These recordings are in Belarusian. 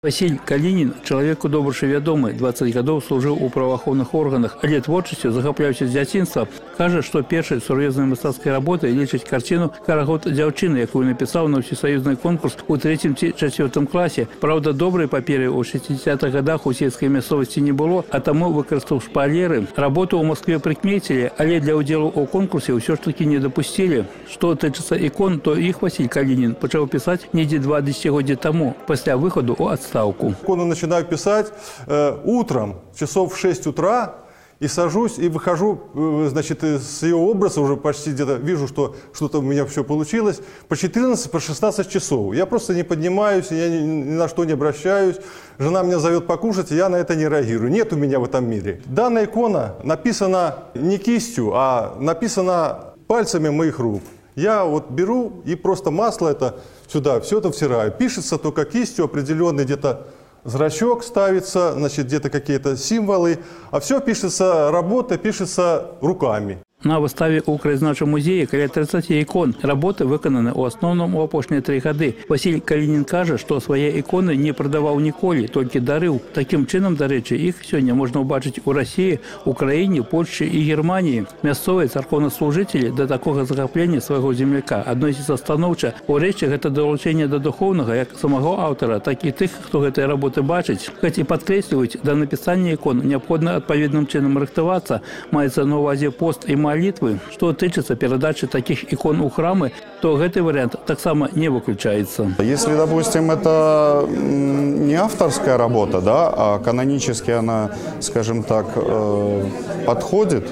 Василь Калинин – человек у Добруша вядомы, 20 годов служил у правоохранных органах, а творчестью, захапляючись с дзяцінства, кажа, что первой сур'ёзнай мастацкай работой лічыць картину «Карагод дзяўчыны», якую написал на всесоюзный конкурс у 3-4 классе. Правда, доброй паперы у 60-х годах у сельской мясцовости не было, а тому выкарыстаў шпалеры. Работу у Москве прикметили, але для удзелу у конкурсе все ж таки не допустили. Что тычыцца икон, то их Василь Калинин начал писать недзе 2 десятилетия тому, после выхода у отставку. Икону начинаю писать утром, часов в 6 утра, и сажусь, и выхожу, значит, с ее образа уже почти где-то вижу, что что-то у меня все получилось, по 14, по 16 часов. Я просто не поднимаюсь, я ни на что не обращаюсь. Жена меня зовет покушать, и я на это не реагирую. Нет у меня в этом мире. Данная икона написана не кистью, а написана пальцами моих рук. Я вот беру и просто масло это сюда, все это втираю. Пишется только кистью, определенный где-то зрачок ставится, значит, где-то какие-то символы. А все пишется, работа пишется руками. На выставе у краізнаўчым музеі каля 30 ікон. Работы выкананы ў асноўным у апошнія 3 гады. Василь Калинин кажа, што свае іконы не прадаваў ніколі, толькі дарыў. Такім чынам, дарэчы, іх сёння можна ўбачыць у России, Украине, Польшчы і Германии. Мясцовыя царкоўнаслужыцелі да такога захаплення свайго земляка адносяцца станоўча. Урэшце, гэта далучэнне да духоўнага як самого аўтара, так і тых, хто гэтыя работы бачыць. Хоць і падкрэсліваюць, да напісання ікон неабходна адпаведным чынам рыхтавацца. Маецца на ўвазе пост і молитвы. Что тычыцца передачи таких икон у храмы, то этот вариант так само не выключается. Если, допустим, это не авторская работа, да, а канонически она, скажем так, подходит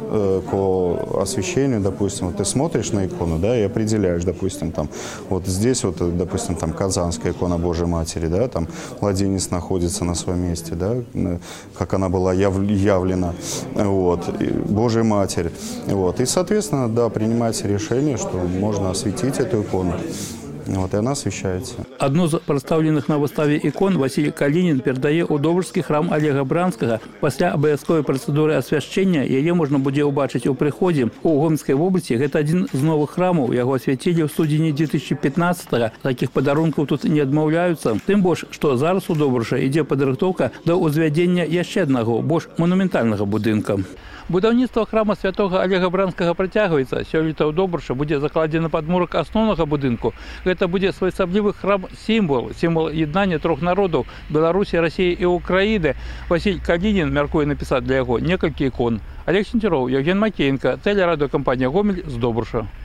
к освящению, допустим, вот ты смотришь на икону, да, и определяешь, допустим, там, вот здесь вот, допустим, там Казанская икона Божьей Матери, да, там младенец находится на своем месте, да, как она была явлена, вот, Божья Матерь, вот, и, соответственно, да, принимается решение, что можно осветить эту икону. Вот, и она освещается. Одну из представленных на выставе икон Василий Калинин передае у Добружскі храм Олега Бранскага. После абавязковой процедуры освящения ее можно будет убачить у приходе. У Гомельской области это один из новых храмов. Его освятили в студені 2015-го. Таких подарунков тут не отмовляются. Тем больше, что зараз у Добруша идет подготовка до узвядзення еще одного, больш монументального будинка. Будаўніцтва храма святого Олега Бранскага працягваецца. Сёлета ў Добруша будзе закладзены падмурак асноўнага будынку. Гэта будзе своеасаблівы храм-сімвал, сімвал яднання 3 народаў – Беларусі, Расіі і Украіны. Василь Калинин мяркуе напісаць для яго некалькі ікон. Олег Сенцюроў, Евген Макеенко, телерадиокомпания «Гомель» з Добруша.